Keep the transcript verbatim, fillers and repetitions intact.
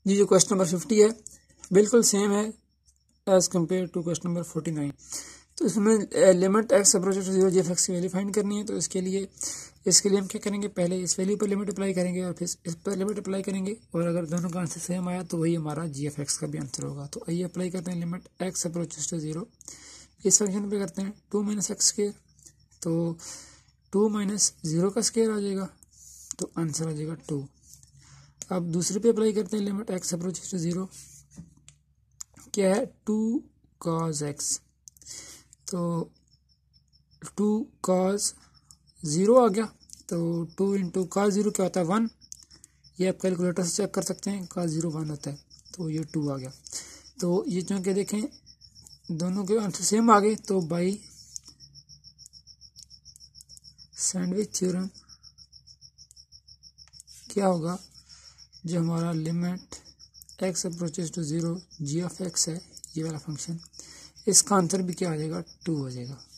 जी जो question number fifty है बिल्कुल सेम है as compare to question number forty nine. तो इसमें limit x approaches to zero g f x की वैल्यू फाइंड करनी है। तो इसके लिए इसके लिए हम क्या करेंगे, पहले इस वैल्यू पर लिमिट अप्लाई करेंगे और फिर इस पर लिमिट अप्लाई करेंगे, और अगर दोनों का आंसर सेम आया तो वही हमारा जी एफ एक्स का भी आंसर होगा। तो आइए अप्लाई करते हैं limit x approaches to zero. इस फंक्शन पे करते हैं टू माइनस एक्स स्क्वायर, तो टू माइनस जीरो का स्क्वायर आ जाएगा, तो आंसर आ जाएगा टू। अब दूसरे पे अप्लाई करते हैं limit x approaches to zero, क्या है टू कॉज एक्स, तो टू कॉज ज़ीरो आ गया। तो टू इंटू कॉज ज़ीरो क्या होता है वन, ये आप कैलकुलेटर से चेक कर सकते हैं, कॉज ज़ीरो वन होता है, तो ये टू आ गया। तो ये जो कि देखें दोनों के आंसर सेम आ गए, तो बाई सैंडविच थ्योरम क्या होगा, जो हमारा limit x approaches to zero g of x है ये वाला फंक्शन, इसका आंसर भी क्या आ जाएगा टू हो जाएगा।